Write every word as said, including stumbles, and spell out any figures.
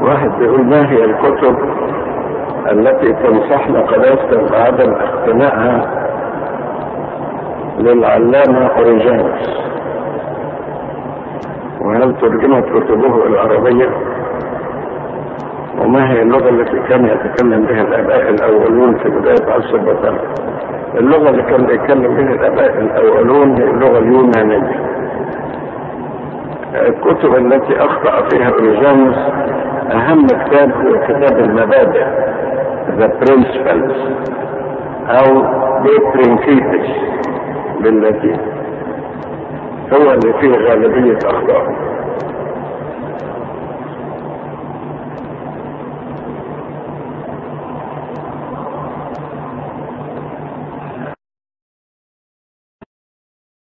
واحد بيقول: ما هي الكتب التي تنصحنا قداستك بعدم اقتنائها للعلامة أوريجانوس؟ وهل ترجمت كتبه العربية؟ وما هي اللغة التي كان يتكلم بها الآباء الأولون في بداية عصر البطالة؟ اللغة اللي كان يتكلم بها الآباء الأولون هي اللغة اليونانية. الكتب التي أخطأ فيها أوريجانوس أهم كتاب هو كتاب المبادئ The Principles أو De Principiis باللاتين، هو اللي فيه غالبية أخطاء.